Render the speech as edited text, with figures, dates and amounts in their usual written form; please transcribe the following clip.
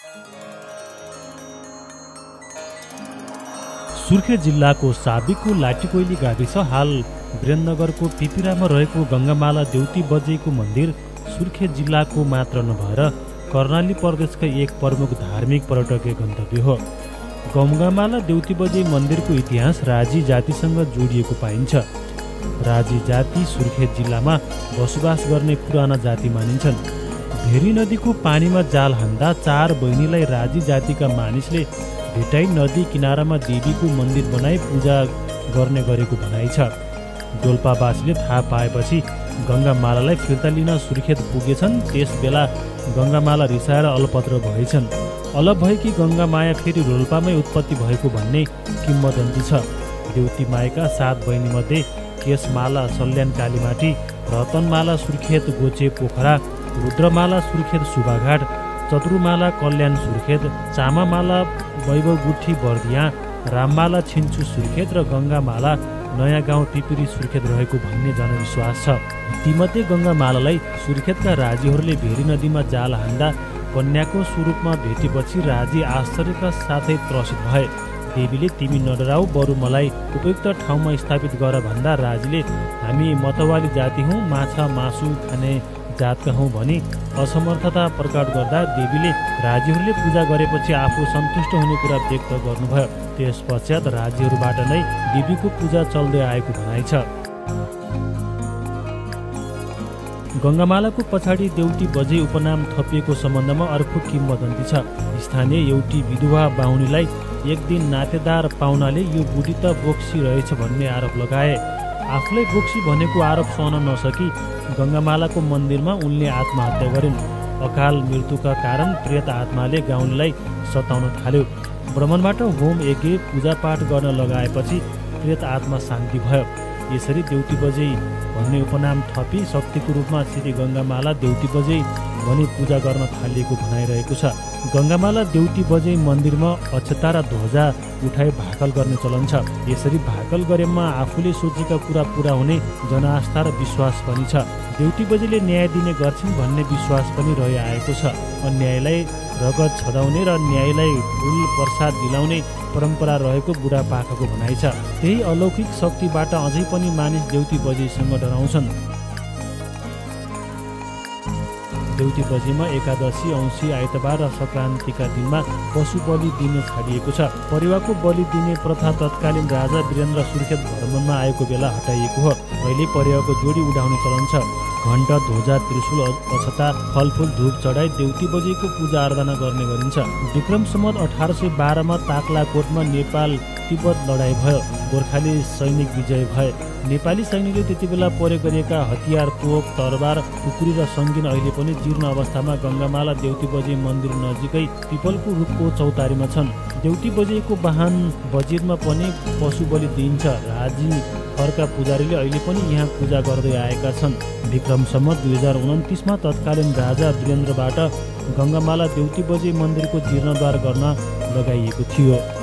सुर्खेत जिल्लाको साबिकको लाटीकोइली गाविस हाल वीरेन्द्रनगरको पिपिरामा रहेको गङ्गामाला देउती बजेको मन्दिर सुर्खेत जिल्लाको मात्र नभएर कर्णाली प्रदेशका एक प्रमुख धार्मिक पर्यटकीय गन्तव्य हो। गङ्गामाला देउती बजे मन्दिरको इतिहास राजी जातिसँग जोडिएको पाइन्छ। राजी जाति सुर्खेत जिल्लामा बसोबास गर्ने पुराना जाति मानिन्छन्। भेरी नदीको पानीमा जाल हान्दा 4 बहिनीलाई राजी जातिका मानिसले भेटाई नदी किनारामा देवीको मन्दिर बनाई पूजा गर्ने गरेको भनाइ छ। डोल्पावासीले थाहा पाएपछि गङ्गामालालाई फिर्ता लिन सुर्खेत पुगेछन्। त्यस बेला गङ्गामाला रिसाएर अलपत्र भएछन्। अलप भएकी गङ्गामाया फेरि रोल्पामै उत्पत्ति भएको भन्ने किम्वदन्ती छ। देउती मायाका 7 बहिनीमध्ये केशमाला सल्यान कालीमाटी, रतनमाला सुर्खेत गोचे पोखरा, रुद्रमाला सुर्खेत सुबाघाट, चतुरमाला कल्याण सुर्खेत, चामामाला वैभव गुठी बर्दिया, राममाला छिन्चु सुर्खेत र गङ्गामाला नयाँ गाउँ टिपिरी सुर्खेत रहेको भन्ने जनविश्वास छ। तीमध्ये गङ्गामालालाई सुर्खेतका राजीहरूले भेरी नदीमा जाल हान्दा कन्याको स्वरूपमा भेटेपछि राजी आश्चर्यका साथै त्रसित भए। देवीले तिमी नडराऊ, बरु मलाई उपयुक्त ठाउँमा स्थापित गर भन्दा राजीले हामी मतवाली जाति हौँ, माछा मासु खाने जातका हौँ भनी असमर्थता प्रकट गर्दा देवीले राजीहरूले पूजा गरेपछि आफू सन्तुष्ट हुने कुरा व्यक्त गर्नुभयो। त्यस पश्चात राजीहरूबाट नै देवीको पूजा चल्दै आएको भनाइ छ। गङ्गामालाको पछाडि देउती बजे उपनाम थपिएको सम्बन्धमा अर्को किम्वदन्ती छ। स्थानीय एउटी विधवा बाहुनीलाई एक दिन नातेदार पाहुनाले यो बुढी त बोक्सी रहेछ भन्ने आरोप लगाए। आफूलाई बोक्सी भनेको आरोप सहन नसकी गङ्गामालाको मन्दिरमा उनले आत्महत्या गरिन्। अकाल मृत्युका कारण प्रेत आत्माले गाउँलेलाई सताउन थाल्यो। ब्राह्मणबाट होम यज्ञ पूजापाठ गर्न लगाएपछि प्रेत आत्मा शान्ति भयो। यसरी देउती बजे भन्ने उपनाम थपी शक्तिको रूपमा श्री गङ्गामाला देउती बजे भनी पूजा गर्न थालिएको भनाइरहेको छ। गङ्गामाला देउती बजे मन्दिरमा अक्षता र ध्वजा उठाई भाकल गर्ने चलन छ। यसरी भाकल गरेमा आफूले सोचेका कुरा पुरा हुने जनआस्था र विश्वास पनि छ। देउती बजेले न्याय दिने गर्छिन् भन्ने विश्वास पनि रहिआएको छ। अन्यायलाई रगत छदाउने र न्यायलाई फुल प्रसाद दिलाउने परम्परा रहेको बुढापाकाको भनाइ छ। त्यही अलौकिक शक्तिबाट अझै पनि मानिस देउती बजेसँग डराउँछन्। देउती बजेमा एकादशी, औँसी, आइतबार र सङ्क्रान्तिका दिनमा पशु बलि दिने छाडिएको छ। परिवारको बलि दिने प्रथा तत्कालीन राजा वीरेन्द्र सुर्खेत भ्रमणमा आएको बेला हटाइएको हो। अहिले परिवारको जोडी उडाउने चलन छ। घण्ट, ध्वजा, त्रिशूल, अक्षता, फलफुल, धूप चढाई देउती बजेको पूजा आराधना गर्ने गरिन्छ। विक्रम सम्वत 1812 ताक्लाकोटमा नेपाल तिब्बत लडाइँ भयो। गोर्खाली सैनिक विजय भए। नेपाली सैनिकले त्यति बेला प्रयोग गरिएका हतियार, तोप, तरबार, टुकुरी र सङ्गिन अहिले पनि जीर्ण अवस्थामा गङ्गामाला देउती बजे मन्दिर नजिकै पिपलको रुखको चौतारीमा छन्। देउती बजेको वाहन बजिरमा पनि पशु बलि दिइन्छ। राजी खरका पुजारीले अहिले पनि यहाँ पूजा गर्दै आएका छन्। विक्रम सम्वत 2029 तत्कालीन राजा वीरेन्द्रबाट गङ्गामाला देउती बजे मन्दिरको जीर्णोद्धार गर्न लगाइएको थियो।